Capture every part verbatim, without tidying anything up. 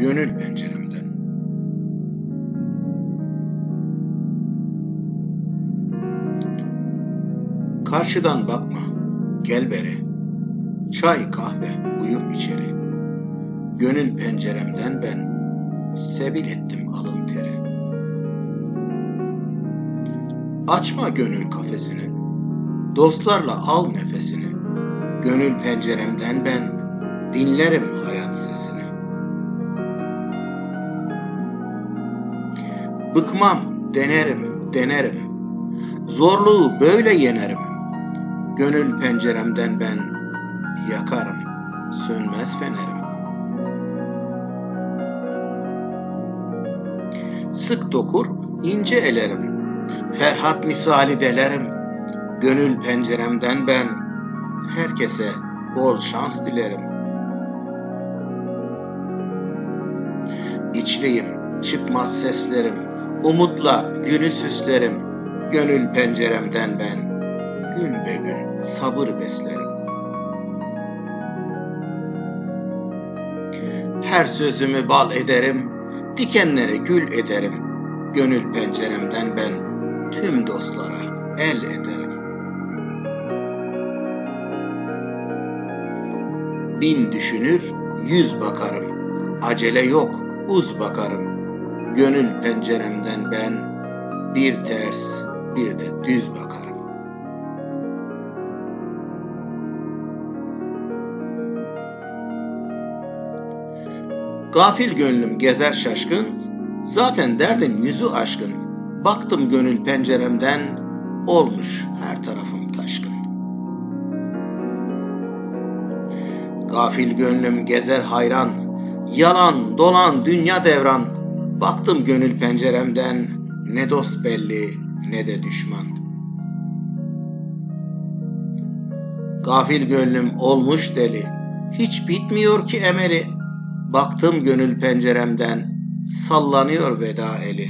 Gönül penceremden. Karşıdan bakma, gel beri. Çay kahve buyur içeri. Gönül penceremden ben sebil ettim alın teri. Açma gönül kafesini, dostlarla al nefesini. Gönül penceremden ben dinlerim hayat sesini. Bıkmam, denerim, denerim. Zorluğu böyle yenerim. Gönül penceremden ben yakarım, sönmez fenerim. Sık dokur, ince elerim. Ferhat misali delerim. Gönül penceremden ben herkese bol şans dilerim. İçliyim, çıkmaz seslerim. Umutla günü süslerim. Gönül penceremden ben gün be gün sabır beslerim. Her sözümü bal ederim, dikenlere gül ederim. Gönül penceremden ben tüm dostlara el ederim. Bin düşünür, yüz bakarım. Acele yok, uz bakarım. Gönül penceremden ben bir ters, bir de düz bakarım. Gafil gönlüm gezer şaşkın, zaten derdin yüzü aşkın. Baktım gönül penceremden, olmuş her tarafım taşkın. Gafil gönlüm gezer hayran, yalan dolan dünya devran. Baktım gönül penceremden, ne dost belli ne de düşman. Gafil gönlüm olmuş deli, hiç bitmiyor ki emeli. Baktım gönül penceremden, sallanıyor veda eli.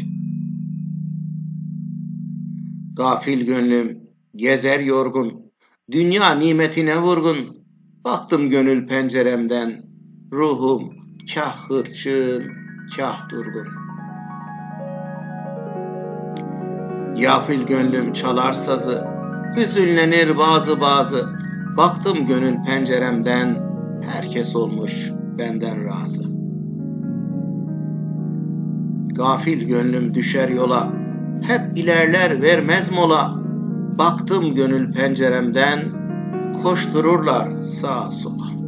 Gafil gönlüm gezer yorgun, dünya nimetine vurgun. Baktım gönül penceremden, ruhum kah hırçın, kah durgun. Gafil gönlüm çalar sazı, hüzünlenir bazı bazı. Baktım gönül penceremden, herkes olmuş benden razı. Gafil gönlüm düşer yola, hep ilerler vermez mola. Baktım gönül penceremden, koştururlar sağa sola.